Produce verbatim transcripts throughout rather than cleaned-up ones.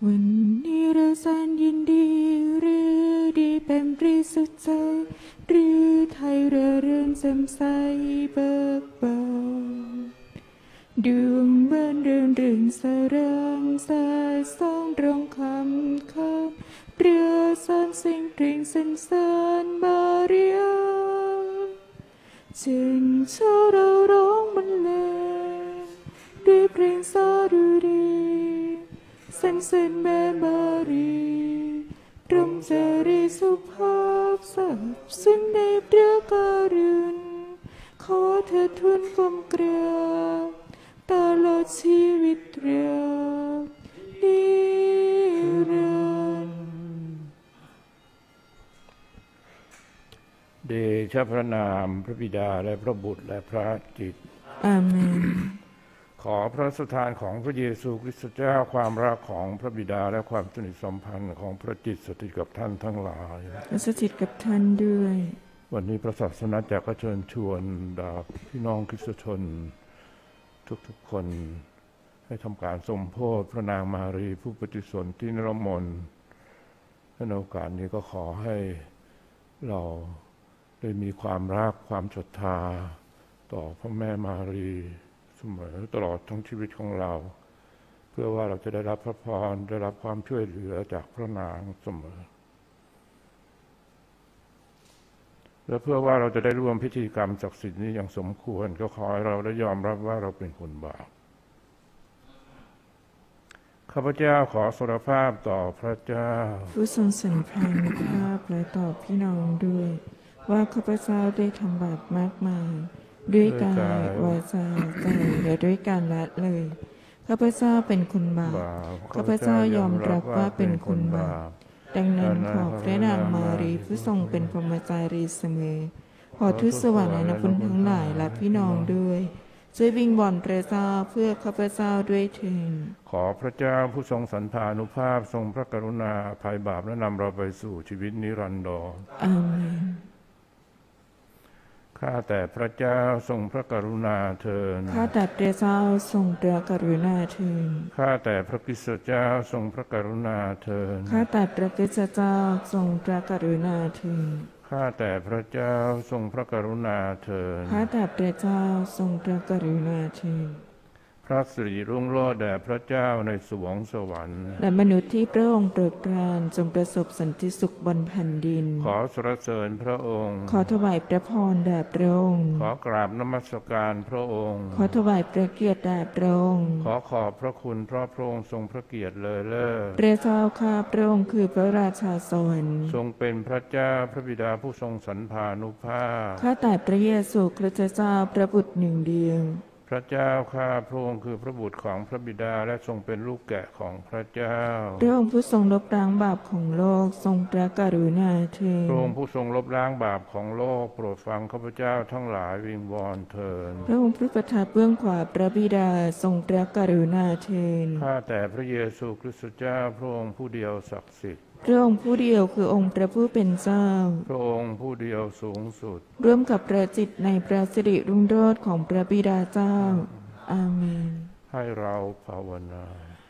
วันนี้เราแสนยินดีหรือดีเป็นปรีสุดใจหรือไทยเร่อเรื่นแจ่มใสเบิกบานดวงเบิ้นเรื่นรื่นสร่างสายสองตรงคำคำเรือสันสิ่งเพลงสรรเสริญมาเรียจึงเช้าเราร้องบรรเลงด้วยเพลงสาดุดีสรรเสริญแม่มารีตรมจารีสุภาพสับซึ่งในพระการุณขอเธอทุนกลมเกลียวตลอดชีวิตเรียบนิรันดร์เดชะพระนามพระบิดาและพระบุตรและพระจิตอาเมนขอพระสถานของพระเยซูคริสต์เจ้าความรักของพระบิดาและความสนิทสัมพันธ์ของพระจิตสถิตกับท่านทั้งหลายและสถิตกับท่านด้วยวันนี้พระศาสนาจักรก็เชิญชวนดาพี่น้องคริสตชนทุกๆคนให้ทำการสมโภชพระนางมารีผู้ปฏิสนธินิรมนต์ในโอกาสนี้ก็ขอให้เราได้มีความรักความศรัทธาต่อพระแม่มารีเสมอตลอดทั้งชีวิตของเราเพื่อว่าเราจะได้รับพระพรได้รับความช่วยเหลือจากพระนางเสมอและเพื่อว่าเราจะได้ร่วมพิธีกรรมศักดิ์สิทธิ์นี้อย่างสมควรก็ขอให้เราได้ยอมรับว่าเราเป็นคนบาปข้าพเจ้าขอสารภาพต่อพระเจ้าผู้ทรงสันพานุภาพและต่อพี่น้องด้วยว่าข้าพเจ้าได้ทำบาปมากมายด้วยกายวาจาใจและด้วยการละเลยข้าพเจ้าเป็นคนบาปข้าพเจ้ายอมรับว่าเป็นคนบาปดังนั้นขอพระนางมารีผู้ทรงเป็นพรหมจารีเสมอขอทูตสวรรค์และคุณทั้งหลายและพี่น้องด้วยช่วยวิงวอนพระเจ้าเพื่อข้าพเจ้าด้วยเถิดขอพระเจ้าผู้ทรงสันพานุภาพทรงพระกรุณาอภัยบาปและนำเราไปสู่ชีวิตนิรันดรอาเมนข้าแต่พระเจ้าทรงพระกรุณาเถิดข้าแต่พระเจ้าทรงพระกรุณาเถิดข้าแต่พระคริสต์เจ้าทรงพระกรุณาเถิดข้าแต่พระคริสต์เจ้าทรงพระกรุณาเถิดข้าแต่พระเจ้าทรงพระกรุณาเถิดข้าแต่พระเจ้าทรงพระกรุณาเถิดพระสิริรุ่งโรจน์แด่พระเจ้าในสวงสวรรค์และมนุษย์ที่พระองค์โปรดปรานจงประสบสันติสุขบนแผ่นดินขอสรรเสริญพระองค์ขอถวายพระพรแด่พระองค์ขอกราบนมัสการพระองค์ขอถวายพระเกียรติแด่พระองค์ขอขอบพระคุณเพราะพระองค์ทรงพระเกียรติเลอเลิศพระเจ้าข้าพระองค์คือพระราชาสวรรค์ทรงเป็นพระเจ้าพระบิดาผู้ทรงสันพานุภาพข้าแต่พระเยซูคริสต์เจ้าพระบุตรหนึ่งเดียวพระเจ้าข้าพระองค์คือพระบุตรของพระบิดาและทรงเป็นลูกแกะของพระเจ้าพระองค์ผู้ทรงลบล้างบาปของโลกทรงพระกรุณาเถิดพระองค์ผู้ทรงลบล้างบาปของโลกโปรดฟังข้าพเจ้าทั้งหลายวิงวอนเถิดพระองค์ผู้ประทับเบื้องขวาพระบิดาทรงพระกรุณาเถิดข้าแต่พระเยซูคริสต์เจ้าพระองค์ผู้เดียวศักดิ์สิทธิ์พระองค์ผู้เดียวคือองค์พระผู้เป็นเจ้าพระองค์ผู้เดียวสูงสุดร่วมกับพระจิตในพระสิริรุ่งโรจน์ของพระบิดาเจ้าอาเมนให้เราภาวนา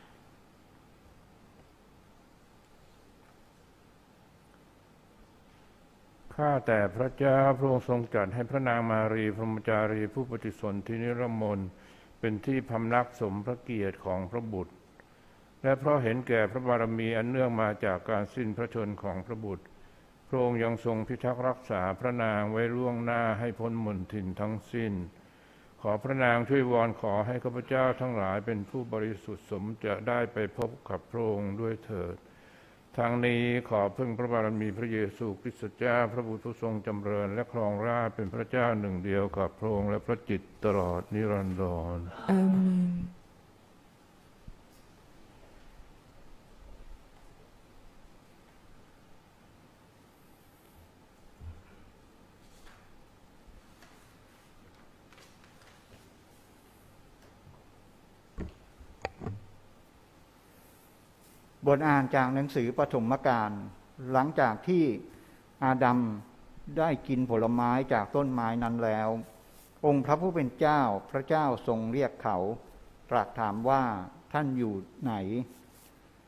ข้าแต่พระเจ้าพระองค์ทรงจัดให้พระนางมารีพรหมจารีผู้ปฏิสนธินิรมนต์เป็นที่พำนักสมพระเกียรติของพระบุตรและเพราะเห็นแก่พระบารมีอันเนื่องมาจากการสิ้นพระชนของพระบุตรพระองค์ยังทรงพิทักษ์รักษาพระนางไว้ล่วงหน้าให้พ้นมลทินทั้งสิ้นขอพระนางช่วยวอนขอให้ข้าพเจ้าทั้งหลายเป็นผู้บริสุทธิ์สมจะได้ไปพบกับพระองค์ด้วยเถิดทางนี้ขอพึ่งพระบารมีพระเยซูคริสต์เจ้าพระบุตรผู้ทรงจำเริญและครองราชย์เป็นพระเจ้าหนึ่งเดียวกับพระองค์และพระจิตตลอดนิรันดรอาเมนบทอ่านจากหนังสือปฐมกาลหลังจากที่อาดัมได้กินผลไม้จากต้นไม้นั้นแล้วองค์พระผู้เป็นเจ้าพระเจ้าทรงเรียกเขาตรัสถามว่าท่านอยู่ไหน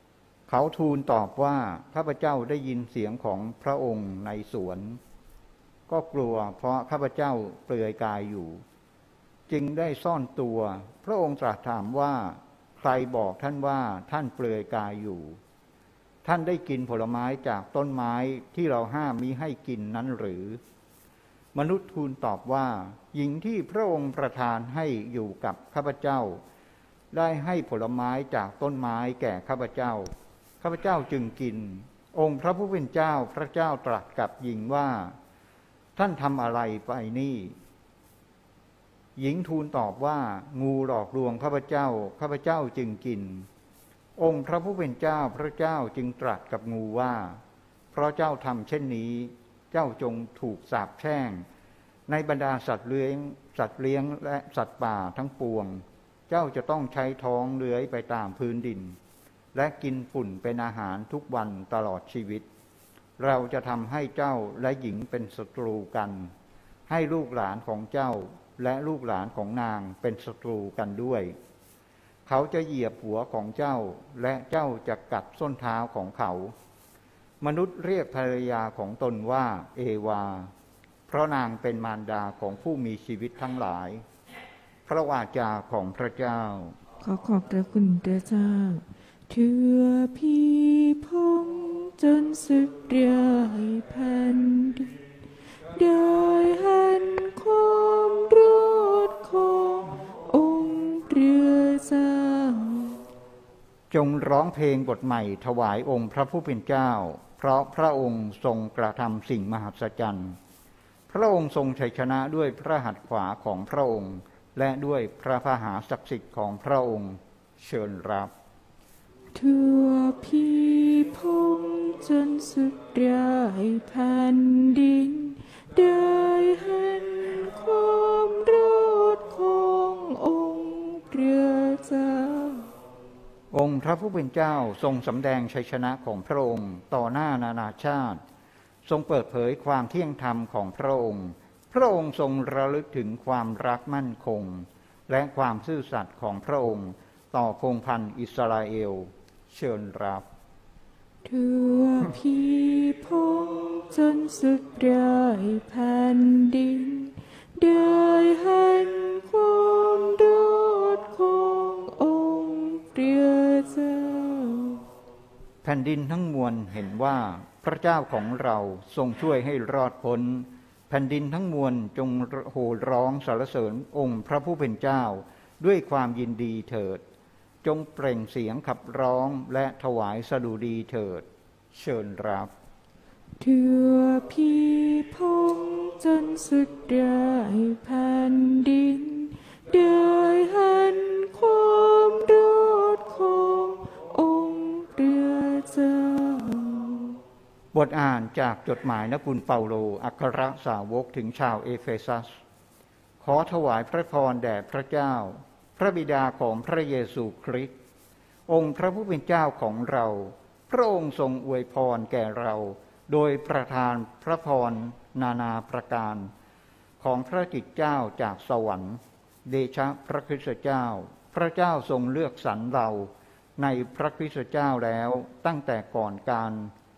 เขาทูลตอบว่าข้าพเจ้าได้ยินเสียงของพระองค์ในสวนก็กลัวเพราะข้าพเจ้าเปลือยกายอยู่จึงได้ซ่อนตัวพระองค์ตรัสถามว่าใครบอกท่านว่าท่านเปลือยกายอยู่ท่านได้กินผลไม้จากต้นไม้ที่เราห้ามมิให้กินนั้นหรือมนุษย์ทูลตอบว่าหญิงที่พระองค์ประทานให้อยู่กับข้าพเจ้าได้ให้ผลไม้จากต้นไม้แก่ข้าพเจ้าข้าพเจ้าจึงกินองค์พระผู้เป็นเจ้าพระเจ้าตรัสกับหญิงว่าท่านทำอะไรไปนี่หญิงทูลตอบว่างูหลอกลวงข้าพเจ้าข้าพเจ้าจึงกินองค์พระผู้เป็นเจ้าพระเจ้าจึงตรัสกับงูว่าเพราะเจ้าทำเช่นนี้เจ้าจงถูกสาปแช่งในบรรดาสัตว์เลี้ยงสัตว์เลี้ยงและสัตว์ป่าทั้งปวงเจ้าจะต้องใช้ท้องเลื้อยไปตามพื้นดินและกินฝุ่นเป็นอาหารทุกวันตลอดชีวิตเราจะทำให้เจ้าและหญิงเป็นศัตรูกันให้ลูกหลานของเจ้าและลูกหลานของนางเป็นศัตรูกันด้วยเขาจะเหยียบหัวของเจ้าและเจ้าจะกัดส้นเท้าของเขามนุษย์เรียกภรรยาของตนว่าเอวาเพราะนางเป็นมารดาของผู้มีชีวิตทั้งหลายพระวาจาของพระเจ้าขอขอบพระคุณพระเจ้าเถื่อพี่พงจนสุดเรื่อยแผ่นดินได้เห็นความรอดขององค์เรือเจ้าจงร้องเพลงบทใหม่ถวายองค์พระผู้เป็นเจ้าเพราะพระองค์ทรงกระทำสิ่งมหัศจรรย์พระองค์ทรงชัยชนะด้วยพระหัตถ์ขวาของพระองค์และด้วยพระพหาศักดิ์สิทธิ์ของพระองค์เชิญรับทั่วพี่พงจนสุดรายแผ่นดินได้เห็นความรอดขององค์เรือเจ้าองค์พระผู้เป็นเจ้าทรงสำแดงชัยชนะของพระองค์ต่อหน้านานาชาติทรงเปิดเผยความเที่ยงธรรมของพระองค์พระองค์ทรงระลึกถึงความรักมั่นคงและความซื่อสัตย์ของพระองค์ต่อพงศ์พันธุ์อิสราเอลเชิญรับทั่วพี่พงจนสุดรายแผ่นดินได้เห็นความรอดขององค์เรือเจ้าแผ่นดินทั้งมวลเห็นว่าพระเจ้าของเราทรงช่วยให้รอดพ้นแผ่นดินทั้งมวลจงโห่ร้องสรรเสริญองค์พระผู้เป็นเจ้าด้วยความยินดีเถิดจงเปล่งเสียงขับร้องและถวายสดุดีเถิดเชิญรับทั่วพี่พงจนสุดรายแผ่นดินได้เห็นความรอดขององค์เรือเจ้าบทอ่านจากจดหมายนกุลเปาโลอัครสาวกถึงชาวเอเฟซัสขอถวายพระพรแด่พระเจ้าพระบิดาของพระเยซูคริสต์องค์พระผู้เป็นเจ้าของเราพระองค์ทรงอวยพรแก่เราโดยประทานพระพรนานาประการของพระจิตเจ้าจากสวรรค์เดชะพระคริสต์เจ้าพระเจ้าทรงเลือกสรรเราในพระคริสต์เจ้าแล้วตั้งแต่ก่อนการ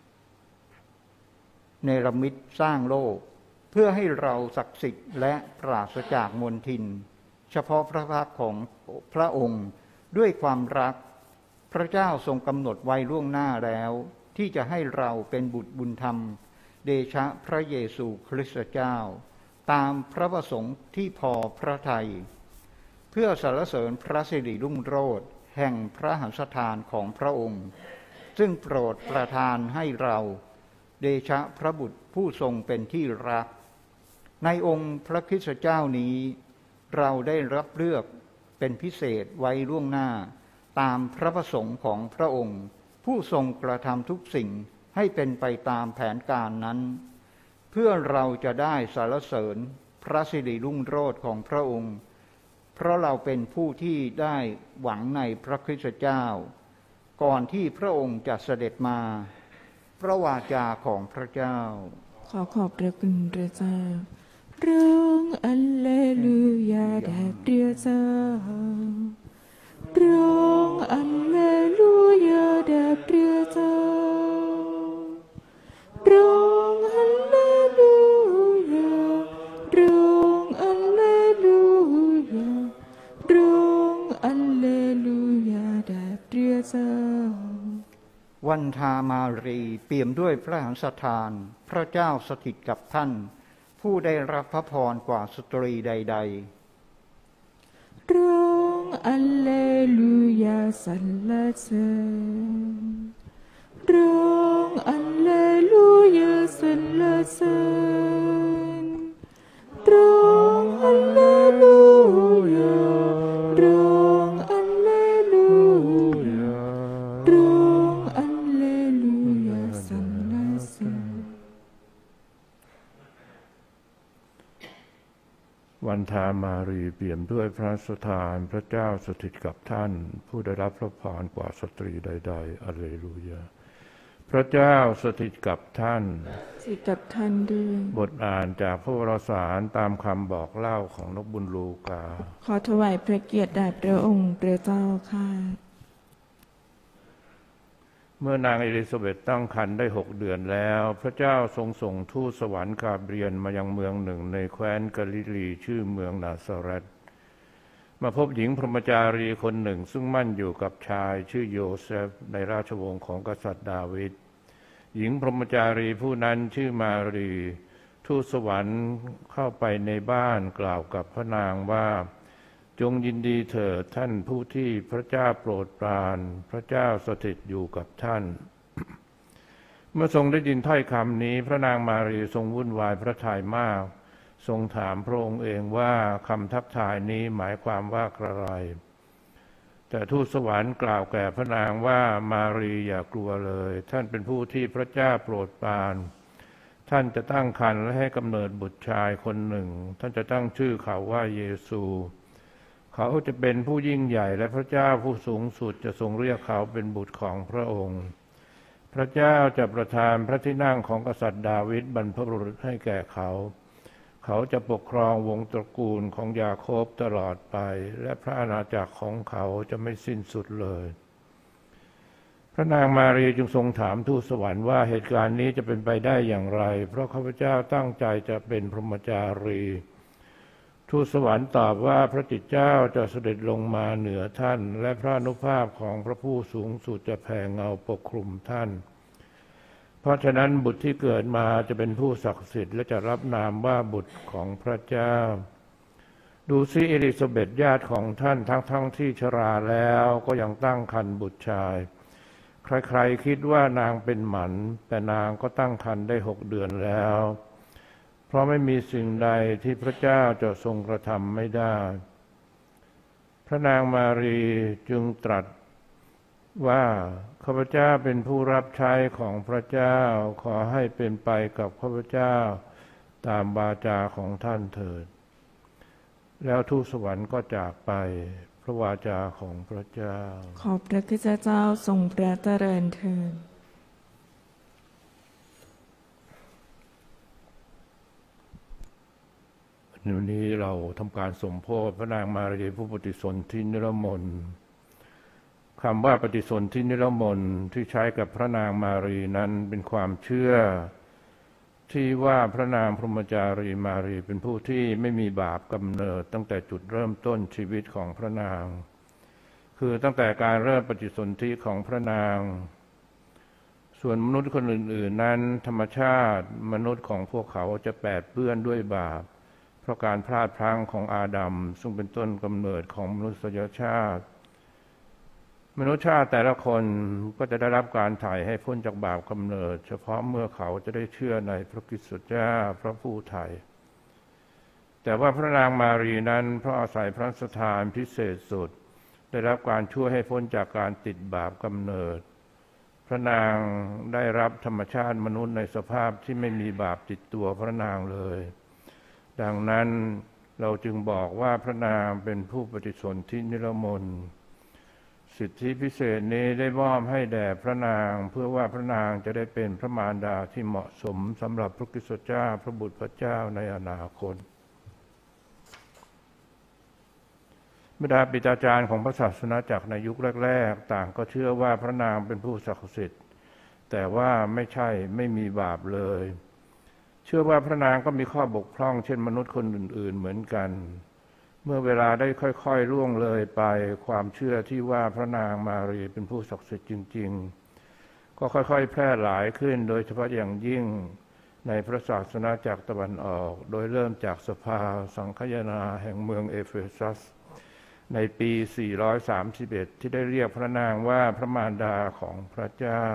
เนรมิตสร้างโลกเพื่อให้เราศักดิ์สิทธิ์และปราศจากมลทินเฉพาะพระพักของพระองค์ด้วยความรักพระเจ้าทรงกำหนดไว้ล่วงหน้าแล้วที่จะให้เราเป็นบุตรบุญธรรมเดชะพระเยซูคริสต์เจ้าตามพระประสงค์ที่พอพระทัยเพื่อสรรเสริญพระสิริรุ่งโรจน์แห่งพระหัตถ์ทานของพระองค์ซึ่งโปรดประทานให้เราเดชะพระบุตรผู้ทรงเป็นที่รักในองค์พระคริสต์เจ้านี้เราได้รับเลือกเป็นพิเศษไว้ล่วงหน้าตามพระประสงค์ของพระองค์ผู้ทรงกระทำทุกสิ่งให้เป็นไปตามแผนการนั้นเพื่อเราจะได้สรรเสริญพระสิริรุ่งโรจน์ของพระองค์เพราะเราเป็นผู้ที่ได้หวังในพระคริสต์เจ้าก่อนที่พระองค์จะเสด็จมาพระวาจาของพระเจ้าขอขอบพระคุณพระเจ้าร้องอัลเลลูยาแด่พระเจ้าร้องอัลเลลูยาแด่พระเจ้าร้องอัลเลลูยาร้องอัลเลลูยาร้องอัลเลลูยาแด่พระเจ้าวันธามารีเปี่ยมด้วยพระหันสถานพระเจ้าสถิตกับท่านผู้ได้รับพระพรกว่าสตรีใดๆร้องอัลเลลูยาสรรเสริญร้องอัลเลลูยาสรรเสริญร้องอัลเลลูยาร้องอัลเลลูยาร้องอัลเลลูยาสรรเสริญวันธามารีเปี่ยมด้วยพระสถานพระเจ้าสถิตกับท่านผู้ได้รับพระพรกว่าสตรีใดๆalleลูยาพระเจ้าสถิตกับท่านสถิตกับท่านด้วยบทอ่านจากพระวรสารตามคำบอกเล่าของนกบุญลูกาขอถวายพระเกียรติแด่พระองค์พระเจ้าค่ะเมื่อนางเอลิซาเบธตั้งครรภ์ได้หกเดือนแล้วพระเจ้าทรงส่งทูตสวรรค์กาเบรียลมายังเมืองหนึ่งในแคว้นกาลิลีชื่อเมืองนาซาเรตมาพบหญิงพรหมจารีคนหนึ่งซึ่งมั่นอยู่กับชายชื่อโยเซฟในราชวงศ์ของกษัตริย์ดาวิดหญิงพรหมจารีผู้นั้นชื่อมารีทูตสวรรค์เข้าไปในบ้านกล่าวกับพระนางว่าจงยินดีเถิดท่านผู้ที่พระเจ้าโปรดปรานพระเจ้าสถิตอยู่กับท่าน เมื่อทรงได้ยินถ้อยคำนี้พระนางมารีทรงวุ่นวายพระทัยมากทรงถามพระองค์เองว่าคำทักทายนี้หมายความว่าอะไรแต่ทูตสวรรค์กล่าวแก่พระนางว่ามารีอย่ากลัวเลยท่านเป็นผู้ที่พระเจ้าโปรดปรานท่านจะตั้งครรภ์และให้กำเนิดบุตรชายคนหนึ่งท่านจะตั้งชื่อเขาว่าเยซูเขาจะเป็นผู้ยิ่งใหญ่และพระเจ้าผู้สูงสุดจะทรงเรียกเขาเป็นบุตรของพระองค์พระเจ้าจะประทานพระที่นั่งของกษัตริย์ดาวิดบรรพบุรุษให้แก่เขาเขาจะปกครองวงตระกูลของยาโคบตลอดไปและพระอาณาจักรของเขาจะไม่สิ้นสุดเลยพระนางมารีจึงทรงถามทูตสวรรค์ว่าเหตุการณ์นี้จะเป็นไปได้อย่างไรเพราะข้าพเจ้าตั้งใจจะเป็นพรหมจารีทูตสวรรค์ตอบว่าพระจิตเจ้าจะเสด็จลงมาเหนือท่านและพระอนุภาพของพระผู้สูงสุดจะแผ่เงาปกคลุมท่านเพราะฉะนั้นบุตรที่เกิดมาจะเป็นผู้ศักดิ์สิทธิ์และจะรับนามว่าบุตรของพระเจ้าดูซิเอลิซาเบธญาติของท่านทั้งทั้งที่ชราแล้วก็ยังตั้งครรภ์บุตรชายใครๆคิดว่านางเป็นหมันแต่นางก็ตั้งครรภ์ได้หกเดือนแล้วเพราะไม่มีสิ่งใดที่พระเจ้าจะทรงกระทำไม่ได้พระนางมารีจึงตรัสว่าข้าพเจ้าเป็นผู้รับใช้ของพระเจ้าขอให้เป็นไปกับข้าพเจ้าตามวาจาของท่านเถิดแล้วทูตสวรรค์ก็จากไปพระวาจาของพระเจ้าขอบพระคริสตเจ้าทรงพระเจริญเถิดวันนี้เราทำการสมโภชพระนางมารีผู้ปฏิสนธินิรมนต์คำว่าปฏิสนธินิรมนต์ที่ใช้กับพระนางมารีนั้นเป็นความเชื่อที่ว่าพระนางพรหมจารีมารีเป็นผู้ที่ไม่มีบาปกำเนิดตั้งแต่จุดเริ่มต้นชีวิตของพระนางคือตั้งแต่การเริ่มปฏิสนธิของพระนางส่วนมนุษย์คนอื่นๆนั้นธรรมชาติมนุษย์ของพวกเขาจะแปดเปื้อนด้วยบาปเพราะการพลาดพลั้งของอาดัมซึ่งเป็นต้นกำเนิดของมนุษยชาติมนุษยชาติแต่ละคนก็จะได้รับการไถ่ให้พ้นจากบาปกำเนิดเฉพาะเมื่อเขาจะได้เชื่อในพระคริสต์เจ้าพระผู้ไถ่แต่ว่าพระนางมารีนั้นเพราะอาศัยพระสถานพิเศษสุดได้รับการช่วยให้พ้นจากการติดบาปกำเนิดพระนางได้รับธรรมชาติมนุษย์ในสภาพที่ไม่มีบาปติดตัวพระนางเลยดังนั้นเราจึงบอกว่าพระนางเป็นผู้ปฏิสนธินิรมนต์สิทธิพิเศษนี้ได้มอบให้แด่พระนางเพื่อว่าพระนางจะได้เป็นพระมารดาที่เหมาะสมสำหรับพระคริสต์เจ้าพระบุตรพระเจ้าในอนาคตบรรดาปิตาจารย์ของพระศาสนาจักรในยุคแรกๆต่างก็เชื่อว่าพระนางเป็นผู้ศักดิ์สิทธิ์แต่ว่าไม่ใช่ไม่มีบาปเลยเชื่อว่าพระนางก็มีข้อบกพร่องเช่นมนุษย์คนอื่นๆเหมือนกันเมื่อเวลาได้ค่อยๆล่วงเลยไปความเชื่อที่ว่าพระนางมารีเป็นผู้ศักดิ์สิทธิ์จริงๆก็ค่อยๆแพร่หลายขึ้นโดยเฉพาะอย่างยิ่งในพระศาสนาจักรตะวันออกโดยเริ่มจากสภาสังคายนาแห่งเมืองเอเฟซัสในปี สี่ร้อยสามสิบเอ็ด ที่ได้เรียกพระนางว่าพระมารดาของพระเจ้า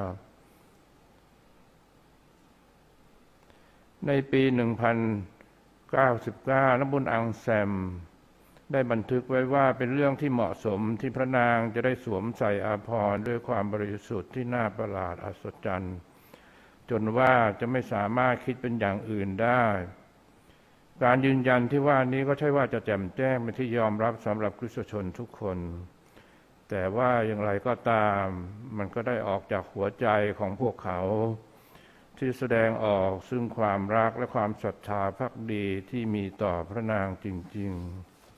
ในปี หนึ่งพันเก้าสิบเก้า นบุญอังแซมได้บันทึกไว้ว่าเป็นเรื่องที่เหมาะสมที่พระนางจะได้สวมใส่อาภรณ์ด้วยความบริสุทธิ์ที่น่าประหลาดอัศจรรย์จนว่าจะไม่สามารถคิดเป็นอย่างอื่นได้การยืนยันที่ว่านี้ก็ใช่ว่าจะแจ่มแจ้งเป็นที่ยอมรับสำหรับคริสตชนทุกคนแต่ว่าอย่างไรก็ตามมันก็ได้ออกจากหัวใจของพวกเขาที่แสดงออกซึ่งความรักและความศรัทธาภักดีที่มีต่อพระนางจริงๆ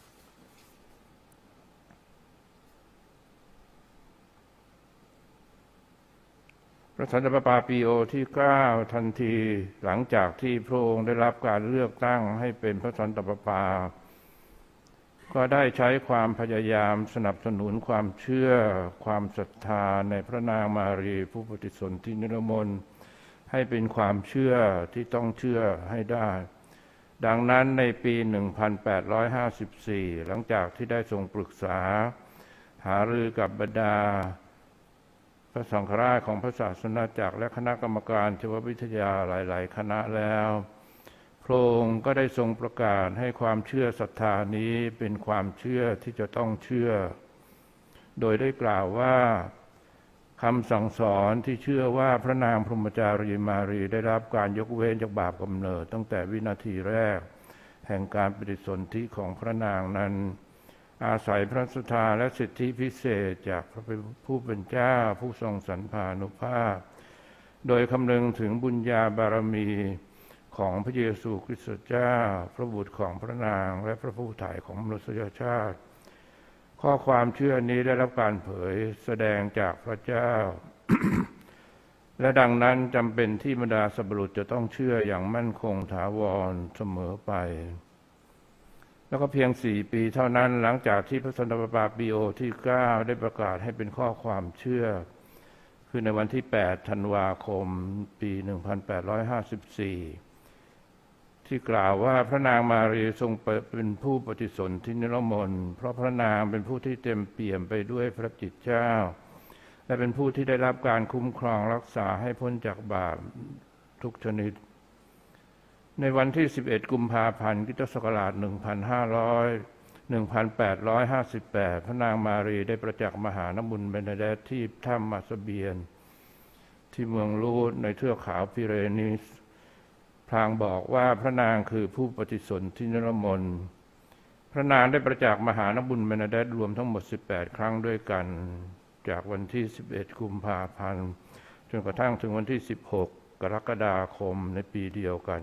พระสันตะปาปาปีโอที่เก้าทันทีหลังจากที่พระองค์ได้รับการเลือกตั้งให้เป็นพระสันตะปาปาก็ได้ใช้ความพยายามสนับสนุนความเชื่อความศรัทธาในพระนางมารีผู้ปฏิสนธินิรมนต์ให้เป็นความเชื่อที่ต้องเชื่อให้ได้ดังนั้นในปี หนึ่งพันแปดร้อยห้าสิบสี่ หลังจากที่ได้ทรงปรึกษาหารือกับบรรดาพระสังฆราชของพระศาสนาจักรและคณะกรรมการเทววิทยาหลายๆคณะแล้วพระองค์ก็ได้ทรงประกาศให้ความเชื่อศรัทธานี้เป็นความเชื่อที่จะต้องเชื่อโดยได้กล่าวว่าคำสั่งสอนที่เชื่อว่าพระนางพรหมจารีมารีได้รับการยกเว้นจากบาปกำเนิดตั้งแต่วินาทีแรกแห่งการปฏิสนธิของพระนางนั้นอาศัยพระสุธาและสิทธิพิเศษจากพระผู้เป็นเจ้าผู้ทรงสรรพานุภาพโดยคำนึงถึงบุญญาบารมีของพระเยซูคริสต์เจ้าพระบุตรของพระนางและพระผู้ไถ่ของมนุษยชาติข้อความเชื่อนี้ได้รับการเผยแสดงจากพระเจ้า และดังนั้นจำเป็นที่บรรดาสัพพะบุรุษจะต้องเชื่ออย่างมั่นคงถาวรเสมอไปแล้วก็เพียงสี่ปีเท่านั้นหลังจากที่พระสันตะปาปาปีโอที่เก้าได้ประกาศให้เป็นข้อความเชื่อคือในวันที่แปดธันวาคมปี หนึ่งพันแปดร้อยห้าสิบสี่ ที่กล่าวว่าพระนางมารีทรงเป็นผู้ปฏิสนธินิรมนต์เพราะพระนางเป็นผู้ที่เต็มเปี่ยมไปด้วยพระจิตเจ้าและเป็นผู้ที่ได้รับการคุ้มครองรักษาให้พ้นจากบาปทุกชนิดในวันที่สิบเอ็ดกุมภาพันธ์คริสตศักราชหนึ่งพันห้าร้อย หนึ่งพันแปดร้อยห้าสิบแปด พระนางมารีได้ประจักษ์มหานบุญเบเนเดตที่ถ้ำมาสเบียนที่เมืองลูดในเทือกเขาพิเรนีสพลางบอกว่าพระนางคือผู้ปฏิสนธินิรมนต์พระนางได้ประจักษ์มหานบุญเบเนเดตรวมทั้งหมดสิบแปดครั้งด้วยกันจากวันที่สิบเอ็ดกุมภาพันธ์จนกระทั่งถึงวันที่สิบหกกรกฎาคมในปีเดียวกัน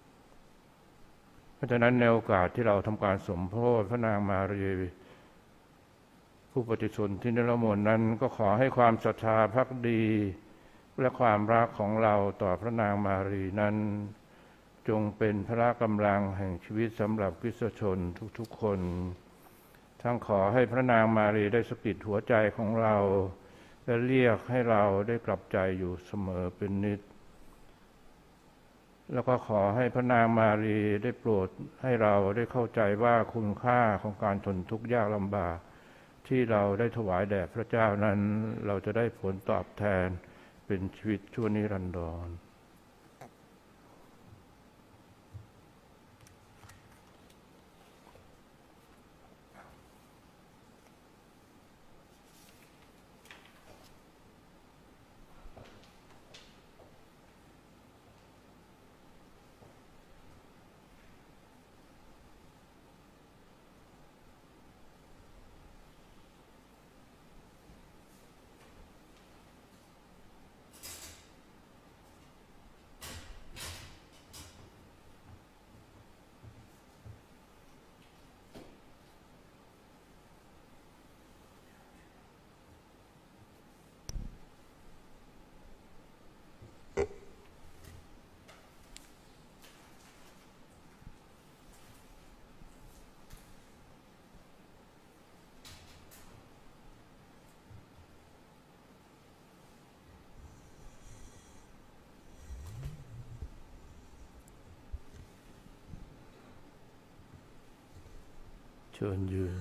เพราะฉะนั้นในโอกาสที่เราทำการสมโภชพระนางมารีผู้ปฏิสนธินิรมนต์นั้นก็ขอให้ความศรัทธาภักดีและความรักของเราต่อพระนางมารีนั้นจงเป็นพละกำลังแห่งชีวิตสำหรับคริสตชนทุกๆคนทั้งขอให้พระนางมารีได้สะกิดหัวใจของเราและเรียกให้เราได้กลับใจอยู่เสมอเป็นนิจแล้วก็ขอให้พระนางมารีได้โปรดให้เราได้เข้าใจว่าคุณค่าของการทนทุกข์ยากลำบากที่เราได้ถวายแด่พระเจ้านั้นเราจะได้ผลตอบแทนเป็นชีวิตชั่วนิรันดรเชิญยืน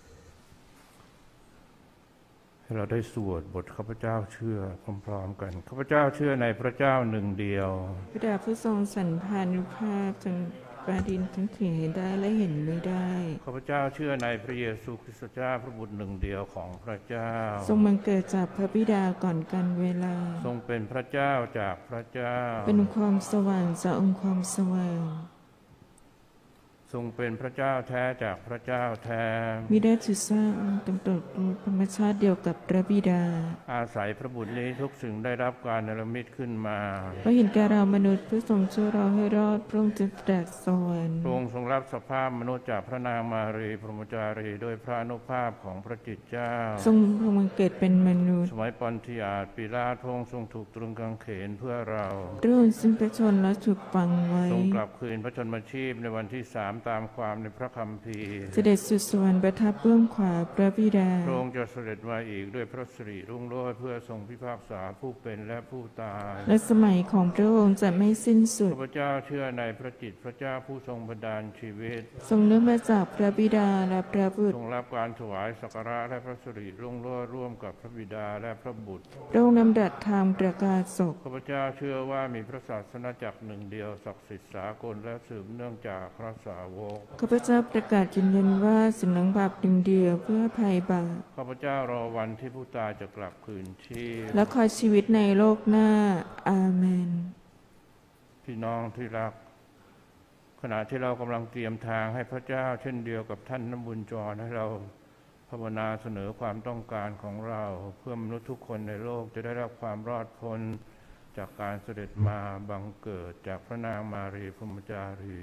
ให้เราได้สวดบทข้าพเจ้าเชื่อพร้อมๆกันข้าพเจ้าเชื่อในพระเจ้าหนึ่งเดียวพระดาผู้ทรงสรรพานุภาพจงประดินทั้งถึงเห็นได้และเห็นไม่ได้ข้าพเจ้าเชื่อในพระเยซูคริสต์เจ้าพระบุตรหนึ่งเดียวของพระเจ้าทรงบังเกิดจากพระบิดาก่อนกันเวลาทรงเป็นพระเจ้าจากพระเจ้าเป็นความสว่างจากองค์ความสว่างทรงเป็นพระเจ้าแท้จากพระเจ้าแท้มิได้ถือสร้างตั้งแต่ธรรมชาติเดียวกับพระบิดาอาศัยพระบุตรนี้ทุกสิ่งได้รับการเนรมิตขึ้นมาเพราะเห็นแก่เรามนุษย์เพื่อทรงช่วยเราให้รอดพระองค์จึงแตกสวรรค์พระองค์ทรงรับสภาพมนุษย์จากพระนางมารีพรหมจารีโดยพระอนุภาพของพระจิตเจ้าทรงพระบังเกิดเป็นมนุษย์สมัยปอนติอาสปิลาตุพระองค์ทรงถูกตรึงกางเขนเพื่อเราพระองค์สิ้นพระชนม์และถูกฝังไว้ทรงกลับคืนพระชนมชีพในวันที่สามตามความในพระคัมภีร์เสด็จสู่สวรรค์ประทับเบื้องขวาพระบิดาพระองค์จะเสด็จมาอีกด้วยพระสิริรุ่งโรจน์เพื่อทรงพิพากษาผู้เป็นและผู้ตายและสมัยของพระองค์จะไม่สิ้นสุดข้าพเจ้าเชื่อในพระจิตพระเจ้าผู้ทรงบันดาลชีวิตทรงเนื่องมาจากพระบิดาและพระบุตรทรงรับการถวายสักการะและพระสิริรุ่งโรจน์ร่วมกับพระบิดาและพระบุตรพระองค์นำดัดทางประกาศศกข้าพเจ้าเชื่อว่ามีพระศาสนาจักรหนึ่งเดียวศักดิ์สิทธิ์สากลและสืบเนื่องจากพระสาวกข้าพเจ้าประกาศยืนยันว่าสิ่งหลังบาปหนึ่งเดียวเพื่อภัยบาปข้าพเจ้ารอวันที่ผู้ตายจะกลับคืนชีพและคอยชีวิตในโลกหน้าอาเมนพี่น้องที่รักขณะที่เรากำลังเตรียมทางให้พระเจ้าเช่นเดียวกับท่านน้ำบุญจรให้เราภาวนาเสนอความต้องการของเราเพื่อมนุษย์ทุกคนในโลกจะได้รับความรอดพ้นจากการเสด็จมาบังเกิดจากพระนางมารีพรหมจารี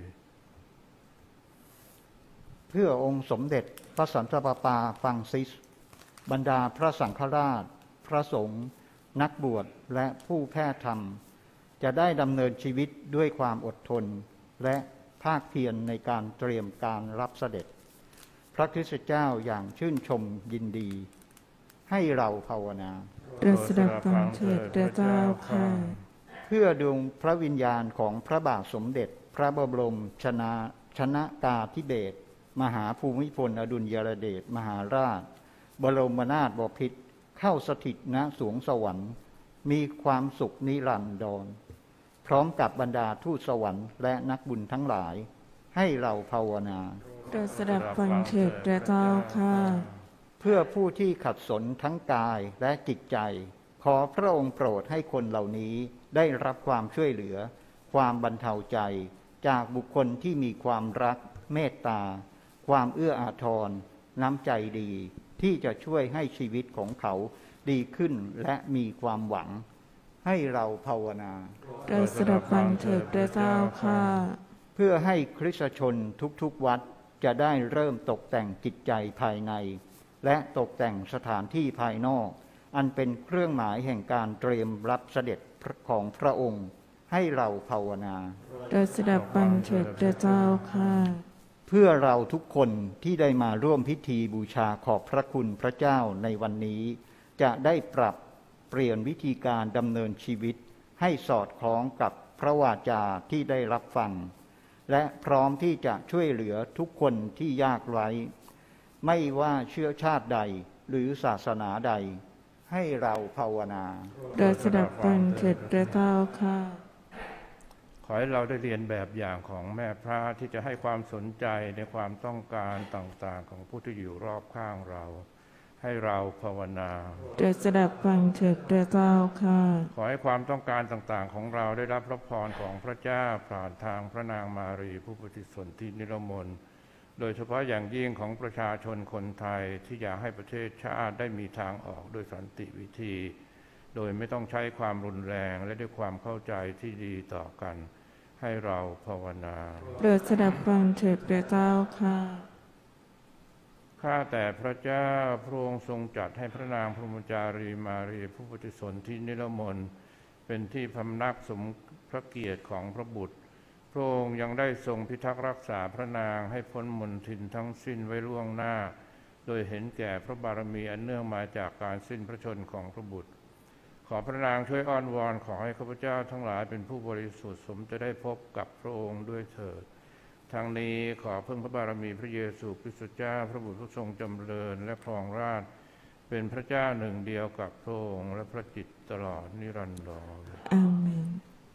เพื่อองค์สมเด็จพระสันตะปาปาฟรังซิสบรรดาพระสังฆราชพระสงฆ์นักบวชและผู้แพร่ธรรมจะได้ดำเนินชีวิตด้วยความอดทนและภาคเพียรในการเตรียมการรับเสด็จพระคริสต์เจ้าอย่างชื่นชมยินดีให้เราภาวนาโปรดสดับฟังเถิดพระเจ้าค่ะเพื่อดวงพระวิญญาณของพระบาทสมเด็จพระบรมชนาชนกาธิเบศรมหาภูมิพลอดุลยเดชมหาราชบรมนาถบพิตรเข้าสถิตณสวงสวรรค์มีความสุขนิรันดรพร้อมกับบรรดาทูตสวรรค์และนักบุญทั้งหลายให้เราภาวนาโปรดสดับฟังเถิดพระเจ้าค่ะเพื่อผู้ที่ขัดสนทั้งกายและจิตใจขอพระองค์โปรดให้คนเหล่านี้ได้รับความช่วยเหลือความบรรเทาใจจากบุคคลที่มีความรักเมตตาความเอื้ออาทรน้ำใจดีที่จะช่วยให้ชีวิตของเขาดีขึ้นและมีความหวังให้เราภาวนาโปรดสดับฟังเถิดพระเจ้าค่ะเพื่อให้คริสตชนทุกๆวัดจะได้เริ่มตกแต่งจิตใจภายในและตกแต่งสถานที่ภายนอกอันเป็นเครื่องหมายแห่งการเตรียมรับเสด็จของพระองค์ให้เราภาวนาโปรดสดับฟังเถิดพระเจ้าค่ะเพื่อเราทุกคนที่ได้มาร่วมพิธีบูชาขอบพระคุณพระเจ้าในวันนี้จะได้ปรับเปลี่ยนวิธีการดำเนินชีวิตให้สอดคล้องกับพระวาจาที่ได้รับฟังและพร้อมที่จะช่วยเหลือทุกคนที่ยากไร้ไม่ว่าเชื้อชาติใดหรือศาสนาใดให้เราภาวนาโปรดสดับฟังเถิดพระเจ้าค่ะขอให้เราได้เรียนแบบอย่างของแม่พระที่จะให้ความสนใจในความต้องการต่างๆของผู้ที่อยู่รอบข้างเราให้เราภาวนาโปรดสดับฟังเถิดพระเจ้าค่ะขอให้ความต้องการต่างๆของเราได้รับพระพรของพระเจ้าผ่านทางพระนางมารีผู้ปฏิสนธินิรมนโดยเฉพาะอย่างยิ่งของประชาชนคนไทยที่อยากให้ประเทศชาติได้มีทางออกโดยสันติวิธีโดยไม่ต้องใช้ความรุนแรงและด้วยความเข้าใจที่ดีต่อกันให้เราภาวนาโปรดสดับฟังเถิดพระเจ้าค่ะข้าแต่พระเจ้าพระองค์ทรงจัดให้พระนางพรหมจารีมารีผู้ปฏิสนธินิรมนเป็นที่พำนักสมพระเกียรติของพระบุตรพระองค์ยังได้ทรงพิทักษ์รักษาพระนางให้พ้นมลทินทั้งสิ้นไว้ล่วงหน้าโดยเห็นแก่พระบารมีอันเนื่องมาจากการสิ้นพระชนของพระบุตรขอพระนางช่วยอ้อนวอนขอให้ข้าพเจ้าทั้งหลายเป็นผู้บริสุทธิ์สมจะได้พบกับพระองค์ด้วยเถิดทางนี้ขอพึ่งพระบารมีพระเยซูคริสต์เจ้าพระบุตรผู้ทรงจำเริญและครองราชย์เป็นพระเจ้าหนึ่งเดียวกับพระองค์และพระจิตรตลอดนิรันดรอาเมน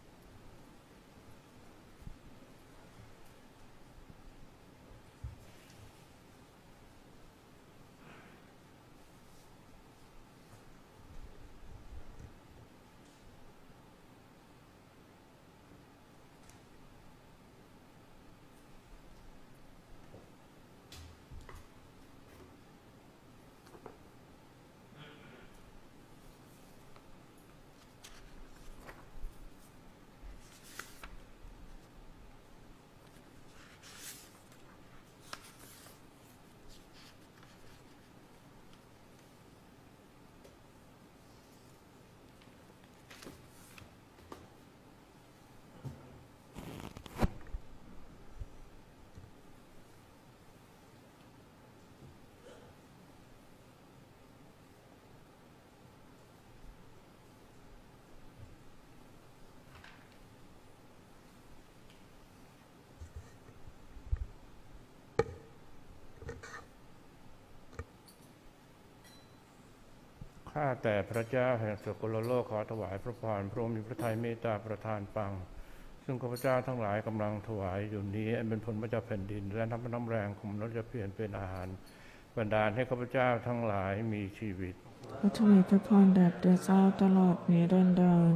ข้าแต่พระเจ้าแห่งสกลโลกขอถวายพระพรพระองค์มีพระทัยเมตตาประทานปังซึ่งข้าพเจ้าทั้งหลายกำลังถวายอยู่นี้อันเป็นผลมาจากแผ่นดินและน้ำน้ำแรงของมนุษย์จะเปลี่ยนเป็นอาหารบันดาลให้ข้าพเจ้าทั้งหลายมีชีวิตขอถวายพระพรแด่พระเจ้าตลอดนิรันดร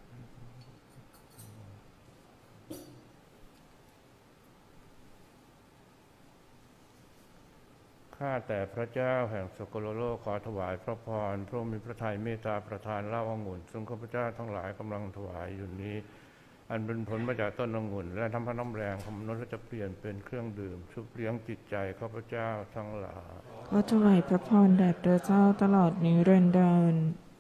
ข้าแต่พระเจ้าแห่งสกลโลกขอถวายพระพรพระองค์มีพระทัยเมตตาประทานเหล้าองุ่นซึ่งข้าพเจ้าทั้งหลายกำลังถวายอยู่นี้อันเป็นผลมาจากต้นองุ่นและน้ำพระน้ำแรงของมนุษย์จะเปลี่ยนเป็นเครื่องดื่มชุบเลี้ยงจิตใจข้าพเจ้าทั้งหลายขอถวายพระพรแด่พระเจ้าตลอดนิรันดร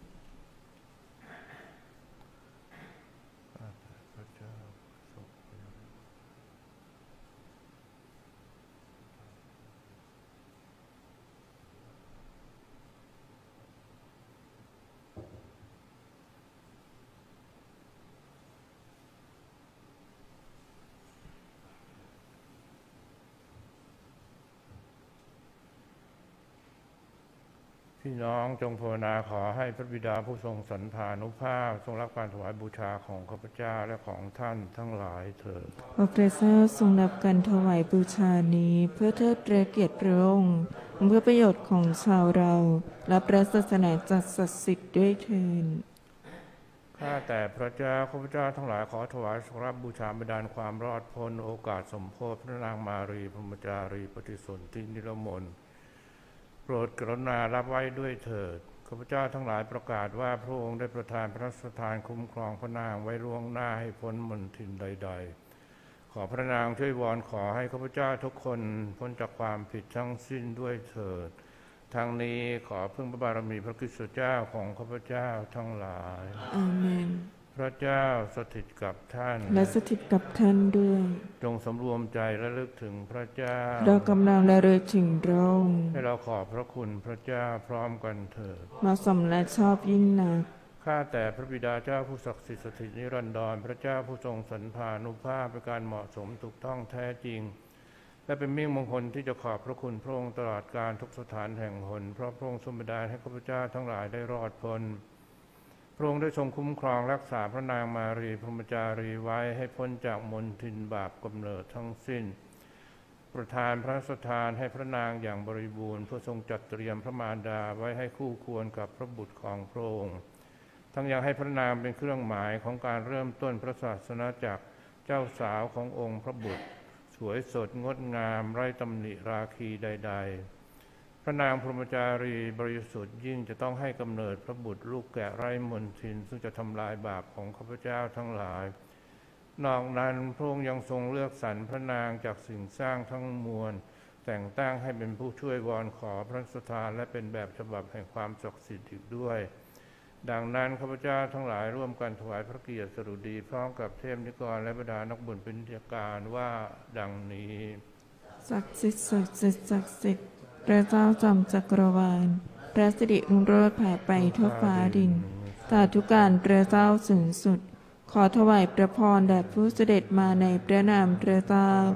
พี่น้องจงภาวนาขอให้พระบิดาผู้ทรงสรรพานุภาพทรงรับการถวายบูชาของข้าพเจ้าและของท่านทั้งหลายเถิดขอพระเจ้าทรงรับการถวายบูชานี้เพื่อเทิดเกียรติพระองค์เพื่อประโยชน์ของชาวเราและพระศาสนาจักรศักดิ์สิทธิ์ด้วยเถิดข้าแต่พระเจ้าข้าพเจ้าทั้งหลายขอถวายสักการะบูชาบันดาลความรอดพ้นโอกาสสมโภชพระนางมารีพรหมจารีปฏิสนธินิรมนโปรดกรุณารับไว้ด้วยเถิดข้าพเจ้าทั้งหลายประกาศว่าพระองค์ได้ประทานพระราชทานคุ้มครองพระนางไว้ล่วงหน้าให้พ้นมลทินใดๆขอพระนางช่วยวอนขอให้ข้าพเจ้าทุกคนพ้นจากความผิดทั้งสิ้นด้วยเถิดทางนี้ขอพึ่งพระบารมีพระคริสต์เจ้าของข้าพเจ้าทั้งหลายอาเมนพระเจ้าสถิตกับท่านและสถิตกับท่านด้วยจงสำรวมใจและลึกถึงพระเจ้าเรากำลังระลึกถึงพระองค์ให้เราขอบพระคุณพระเจ้าพร้อมกันเถิดมาสมและชอบยิ่งนักข้าแต่พระบิดาเจ้าผู้ศักดิ์สิทธิ์สถิตนิรันดรพระเจ้าผู้ทรงสรรพานุภาพเป็นการเหมาะสมถูกต้องแท้จริงและเป็นมิ่งมงคลที่จะขอบพระคุณพระองค์ตลอดการทุกสถานแห่งหนเพราะพระองค์ทรงบันดาลให้ข้าพเจ้าทั้งหลายได้รอดพ้นพระองค์ได้ทรงคุ้มครองรักษาพระนางมารีพรหมจารีไว้ให้พ้นจากมลทินบาปกำเนิดทั้งสิ้นประทานพระสถานให้พระนางอย่างบริบูรณ์เพื่อทรงจัดเตรียมพระมารดาไว้ให้คู่ควรกับพระบุตรของพระองค์ทั้งยังให้พระนางเป็นเครื่องหมายของการเริ่มต้นพระศาสนาจักรเจ้าสาวขององค์พระบุตรสวยสดงดงามไร้ตำหนิราคีใดๆพระนางพรหมจารีบริสุทธิ์ยิ่งจะต้องให้กำเนิดพระบุตรลูกแกะไร้มลทินซึ่งจะทำลายบาปของข้าพเจ้าทั้งหลายนอกนั้นพระองค์ยังทรงเลือกสรรพระนางจากสิ่งสร้างทั้งมวลแต่งตั้งให้เป็นผู้ช่วยวอนขอพระราชทานและเป็นแบบฉบับแห่งความศักดิ์สิทธิ์อีกด้วยดังนั้นข้าพเจ้าทั้งหลายร่วมกันถวายพระเกียรติสดุดีพร้อมกับเทพนิกรและบรรดานักบุญเป็นนิการว่าดังนี้ศักดิ์สิทธิ์ศักดิ์สิทธิ์ศักดิ์สิทธิ์พระเจ้าจอมจักรวาลพระสิริรุ่งโรจน์แผ่ไปทั่วฟ้าดินสาธุการพระเจ้าสูงสุดขอถวายพระพรแด่ผู้เสด็จมาในพระนามพระเจ้า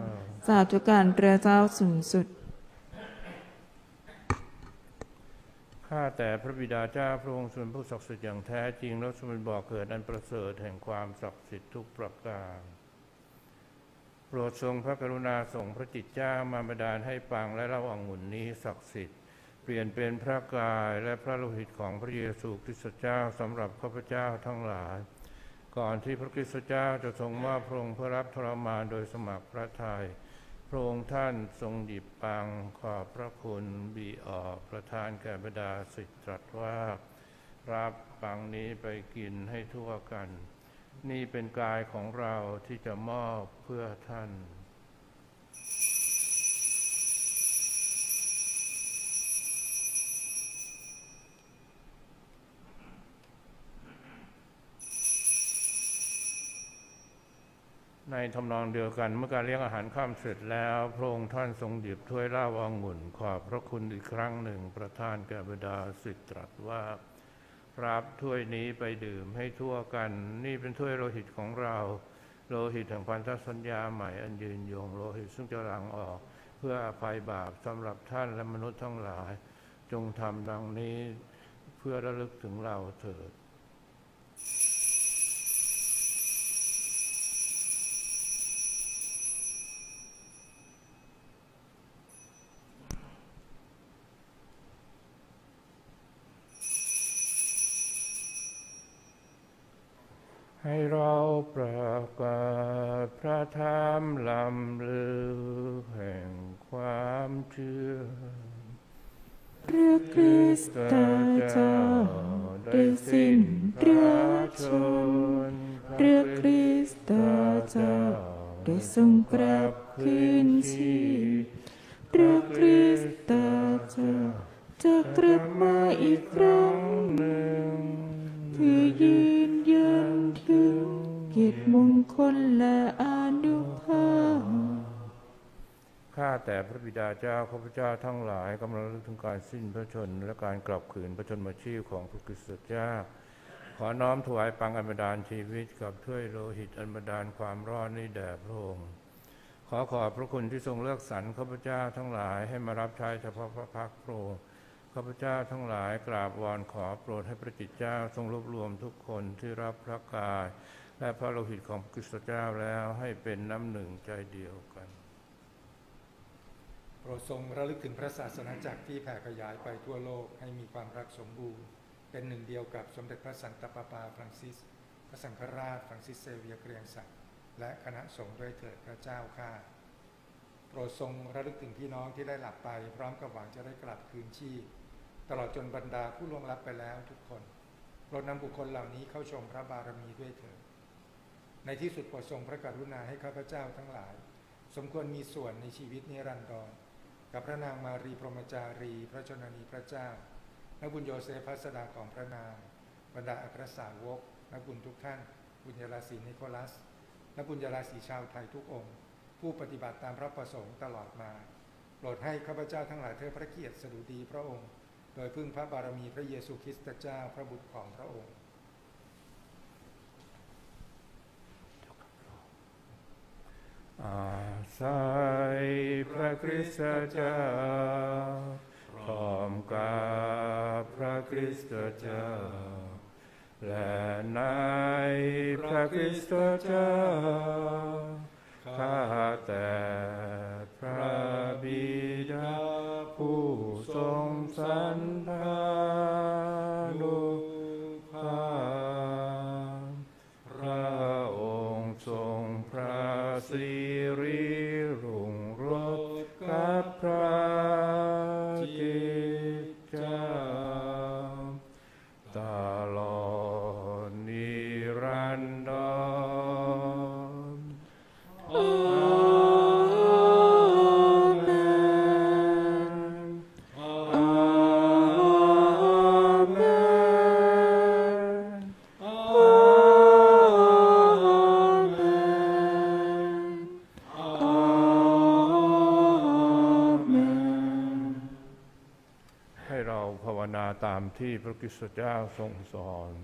สาธุการพระเจ้าสูงสุดข้าแต่พระบิดาเจ้าพระองค์ทรงเป็นผู้ศักดิ์สิทธิ์อย่างแท้จริงและทรงเป็นบ่อเกิดอันประเสริฐแห่งความศักดิ์สิทธิ์ทุกประการโปรดทรงพระกรุณาส่งพระจิตเจ้ามาบันดาลให้ปังและเล่าองุ่นนี้ศักดิ์สิทธิ์เปลี่ยนเป็นพระกายและพระโลหิตของพระเยซูคริสต์เจ้าสำหรับข้าพเจ้าทั้งหลายก่อนที่พระคริสต์เจ้าจะทรงมอบพระองค์เพื่อรับทรมานโดยสมัครพระทัยพระองค์ท่านทรงหยิบปังขอบพระคุณบีออกประทานแก่บรรดาศิษย์ตรัสว่ารับปังนี้ไปกินให้ทั่วกันนี่เป็นกายของเราที่จะมอบเพื่อท่านในทำนองเดียวกันเมื่อการเลี้ยงอาหารค่ำเสร็จแล้วพระองค์ท่านทรงหยิบถ้วยเหล้าองุ่นขอบพระคุณอีกครั้งหนึ่งประทานแก่บรรดาศิษย์ตรัสว่ารับถ้วยนี้ไปดื่มให้ทั่วกันนี่เป็นถ้วยโลหิตของเราโลหิตแห่งพันธสัญญาใหม่อันยืนยงโลหิตซึ่งจะหลั่งออกเพื่ออภัยบาปสำหรับท่านและมนุษย์ทั้งหลายจงทำดังนี้เพื่อระลึกถึงเราเถิดให้เราประกาศพระธรรมลำลึกแห่งความเชื่อพระคริสต์เจ้าได้สิ้นพระชนพระคริสต์เจ้าได้ทรงกลับคืนชีพพระคริสต์เจ้าจะกลับมาอีกครั้งหนึ่งเพื่อยืนยันถึงเกียรติมงคลและอานุภาพข้าแต่พระบิดาเจ้าข้าพเจ้าทั้งหลายกำลังระลึกถึงการสิ้นพระชนม์และการกลับคืนพระชนมชีพของพระคริสต์เจ้าขอน้อมถวายปังอันบันดาลชีวิตกับถ้วยโลหิตอันบันดาลความรอดนี้แด่พระองค์ขอขอบพระคุณที่ทรงเลือกสรรข้าพเจ้าทั้งหลายให้มารับใช้เฉพาะพระพักตร์พระองค์ข้าพเจ้าทั้งหลายกราบวอนขอโปรดให้พระจิตเจ้าทรงรวบรวมทุกคนที่รับพระกายและพระโลหิตของพระคริสต์เจ้าแล้วให้เป็นน้ำหนึ่งใจเดียวกันโปรดทรงระลึกถึงพระศาสนาจักรที่แผ่ขยายไปทั่วโลกให้มีความรักสมบูรณ์เป็นหนึ่งเดียวกับสมเด็จพระสันตะปาปาฟรังซิสพระสังฆราชฟรังซิสเซเวียเกรียงศักดิ์และคณะสงฆ์ด้วยเถิดพระเจ้าข้าโปรดทรงระลึกถึงพี่น้องที่ได้หลับไปพร้อมกับหวังจะได้กลับคืนชีพตลอดจนบรรดาผู้ล่วงลับไปแล้วทุกคนโปรดนำบุคคลเหล่านี้เข้าชมพระบารมีด้วยเถิดในที่สุดโปรดทรงพระกรุณาให้ข้าพเจ้าทั้งหลายสมควรมีส่วนในชีวิตนิรันดรกับพระนางมารีพรหมจารีพระชนนีพระเจ้านักบุญโยเซฟพัสดาของพระนางบรรดาอัครสาวกนักบุญทุกท่านบุญญาราศีนิโคลัสนักบุญญาราศีชาวไทยทุกองค์ผู้ปฏิบัติตามพระประสงค์ตลอดมาโปรดให้ข้าพเจ้าทั้งหลายเทิดพระเกียรติสดุดีพระองค์โดยพึ่งพระบารมีพระเยซูคริสต์เจ้าพระบุตรของพระองค์อาศัยพระคริสต์เจ้าพร้อมกับพระคริสต์เจ้าและในพระคริสต์เจ้าข้าแต่พระบิดาผู้ทรงสรรพานุภาพพระองค์ทรงพระสิริรุ่งโรจน์กับพระจิตเจ้าตลอดนิรันดรตามที่พระคริสต์เจ้าทรงสอน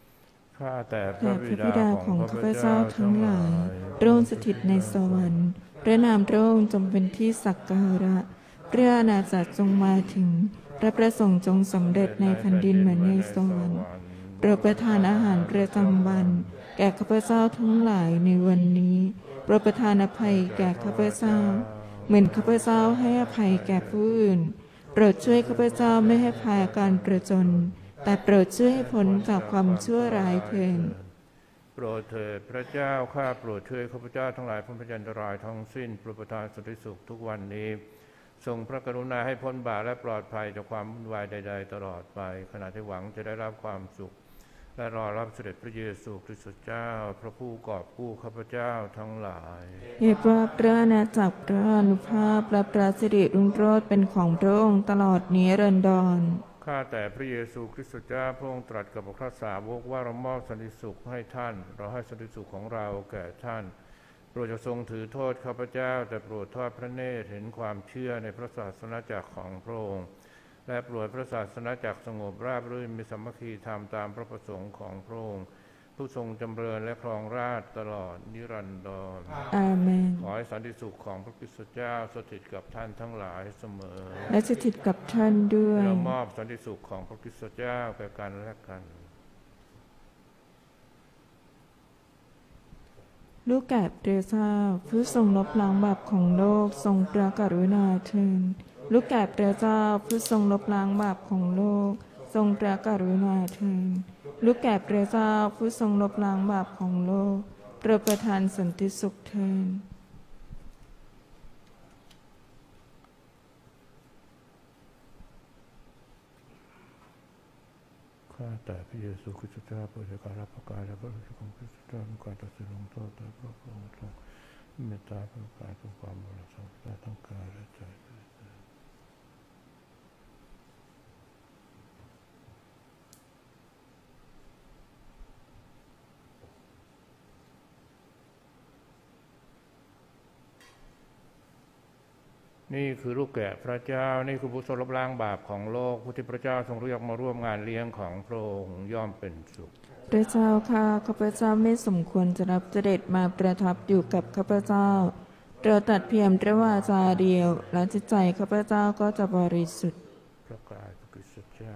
ข้าแต่พระบิดาของข้าพเจ้าทั้งหลายโปรดสถิตในสวรรค์พระนามพระองค์จงเป็นที่สักการะพระอาณาจักรจงมาถึงพระประสงค์จงสำเร็จในแผ่นดินเหมือนในสวรรค์โปรดประทานอาหารประจำวันแก่ข้าพเจ้าทั้งหลายในวันนี้โปรดประทานอภัยแก่ข้าพเจ้าเหมือนข้าพเจ้าให้อภัยแก่ผู้อื่นโปรดช่วยข้าพเจ้าไม่ให้พายการประจนแต่โปรดช่วยให้พ้นจากความชั่วร้ายเถิดโปรดเถิดพระเจ้าข้าโปรดช่วยข้าพเจ้าทั้งหลายพ้นพยันตรายทั้งสิ้นโปรดประทานสันติสุขทุกวันนี้ทรงพระกรุณาให้พ้นบาปและปลอดภัยจากความวุ่นวายใดๆตลอดไปขณะที่หวังจะได้รับความสุขและรอรับเสด็จพระเยซูคริสต์เจ้าพระผู้กอบกู้ข้าพเจ้าทั้งหลายเหตุว่าพระอาณาจักรพระอานุภาพและพระสิริรุ่งโรจน์เป็นของพระองค์ตลอดนิรันดรข้าแต่พระเยซูคริสต์เจ้าพระองค์ตรัสกับพระสาวกว่าเรามอบสันติสุขให้ท่านเราให้สันติสุขของเราแก่ท่านโปรดจะทรงถือโทษข้าพเจ้าแต่โปรดทอดพระเนตรเห็นความเชื่อในพระศาสนาจักรของพระองค์และโปรดพระศาสนาจักรสงบราบรื่นมีสามัคคีธรรมตามพระประสงค์ของพระองค์ผู้ทรงจำเริญและครองราชย์ตลอดนิรันดรอาเมนขอให้สันติสุขของพระคริสต์เจ้าสถิตกับท่านทั้งหลายเสมอและสถิตกับท่านด้วยเรามอบสันติสุขของพระคริสต์เจ้าแก่กันและกันลูกแกะพระเจ้าผู้ทรงลบล้างบาปของโลกทรงพระกรุณาเถิดลูกแกะพระเจ้าผู้ทรงลบล้างบาปของโลกทรงพระกรุณาเถิดลูกแกะพระเจ้าผู้ทรงลบล้างบาปของโลกโปรดประทานสันติสุขเถิดข้าแต่พระเยซูคริสต์เจ้าโปรดการรับประกาศและพระราชของคริสต์เจ้ามีการตัดสินลงโทษแต่พระองค์ทรงเมตตาประกาศทุกความบริสุทธิ์และทั้งกายและใจนี่คือลูกแกะพระเจ้านี่คือผู้ทรงลบล้างบาปของโลกผู้ที่พระเจ้าทรงเรียกมาร่วมงานเลี้ยงของพระองค์ย่อมเป็นสุขพระเจ้าข้าข้าพเจ้าไม่สมควรจะรับเสด็จมาประทับอยู่กับข้าพเจ้าเราตัดเพียงพระวาจาเดียวและจิตใจข้าพเจ้าก็จะบริสุทธิ์พระกายพระคริสต์เจ้า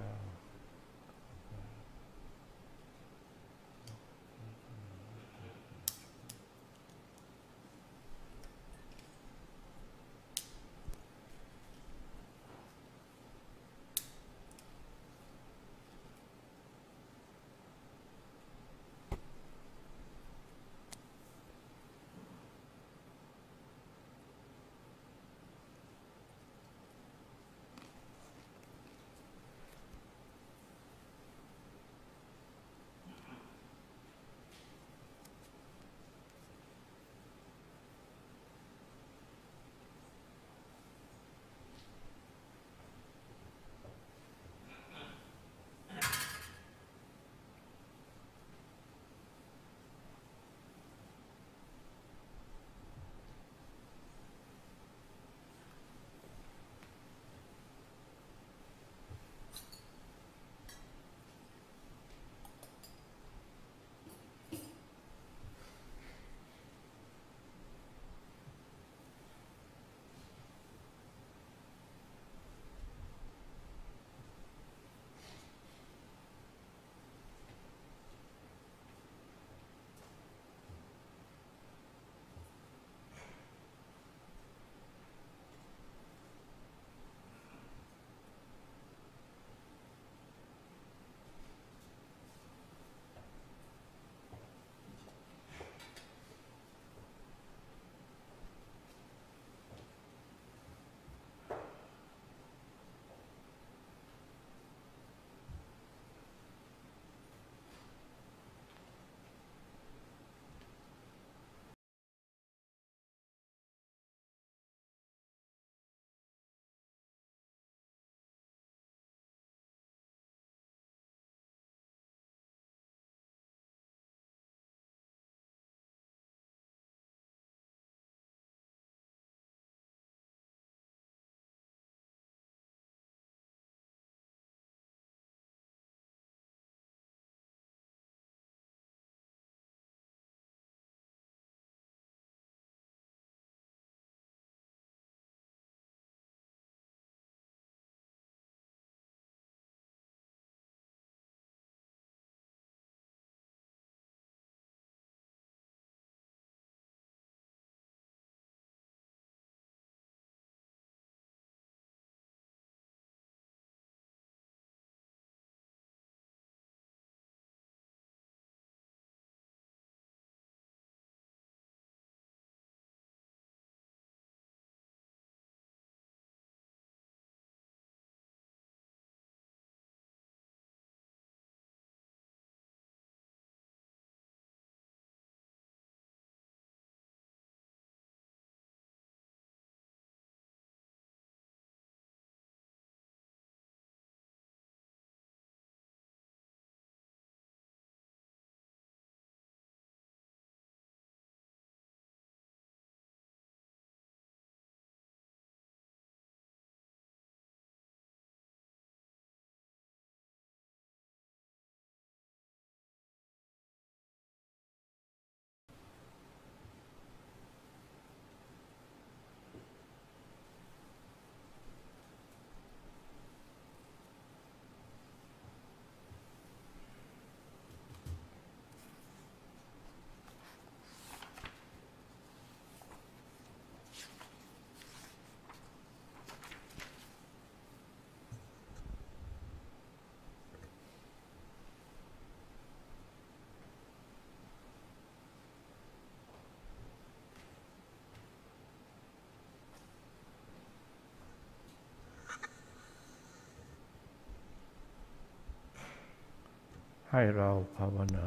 ให้เราภาวนา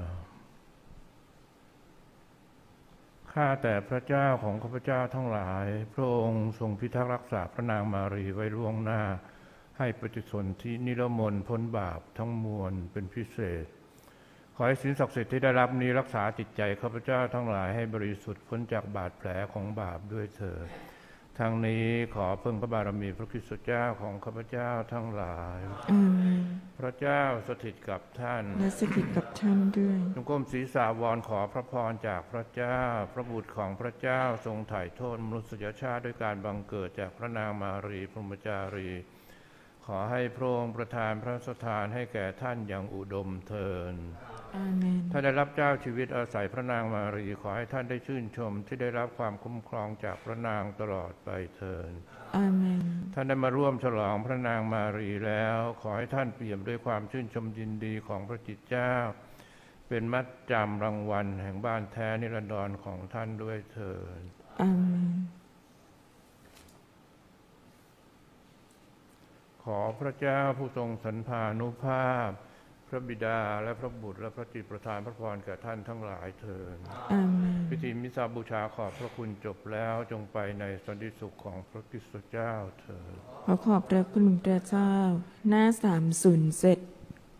ข้าแต่พระเจ้าของข้าพเจ้าทั้งหลายพระองค์ทรงพิทักษ์รักษาพระนางมารีไว้ล่วงหน้าให้ปฏิสนธินิรมนต์พ้นบาปทั้งมวลเป็นพิเศษขอให้สิ่งศักดิ์สิทธิ์ที่ได้รับนี้รักษาจิตใจข้าพเจ้าทั้งหลายให้บริสุทธิ์พ้นจากบาดแผลของบาปด้วยเถิดทางนี้ขอพึ่งพระบารมีพระคริสต์เจ้าของข้าพเจ้าทั้งหลายอาเมนพระเจ้าสถิตกับท่านและสถิตกับท่านด้วยจงก้มศีรษะวอนขอพระพรจากพระเจ้าพระบุตรของพระเจ้าทรงไถ่โทษมนุษยชาติด้วยการบังเกิดจากพระนางมารีพรหมจารีขอให้พระองค์ประทานพระสถานให้แก่ท่านอย่างอุดมเทินอาเมนท่านได้รับเจ้าชีวิตอาศัยพระนางมารีขอให้ท่านได้ชื่นชมที่ได้รับความคุ้มครองจากพระนางตลอดไปเถิดอาเมนท่านได้มาร่วมฉลองพระนางมารีแล้วขอให้ท่านเปี่ยมด้วยความชื่นชมยินดีของพระจิตเจ้าเป็นมัดจำรางวัลแห่งบ้านแท้นิรันดรของท่านด้วยเถิดอาเมนขอพระเจ้าผู้ทรงสรรพานุภาพพระบิดาและพระบุตรและพระจิตประทานพระพรแก่ท่านทั้งหลายเถิดอาเมนพิธีมิสซาบูชาขอบพระคุณจบแล้วจงไปในสันติสุขของพระคริสต์เจ้าเถิดขอขอบพระคุณพระเจ้าหน้าสามศูนย์เจ็ด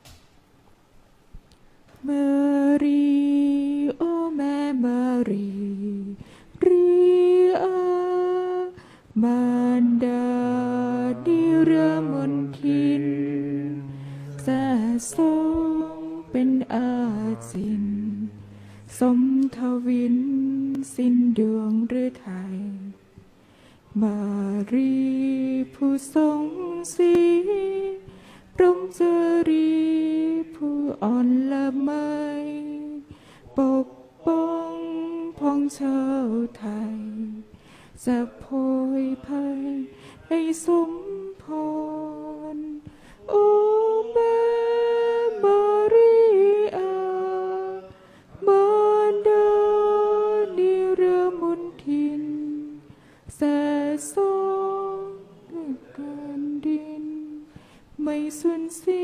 มารีโอแม่มารีเรียมารดานิรมนทินแสทรงเป็นอาจินสมทวินสิ้นดวงฤทัยมารีผู้ทรงศรีพรหมจารีผู้อ่อนละไมปกป้องพ้องชาวไทยจะโพยภัยให้สมพรโอแม่มารีอามารดานิรมนทินแสทรงด้วยแผ่นดินไม่สูญสิ้น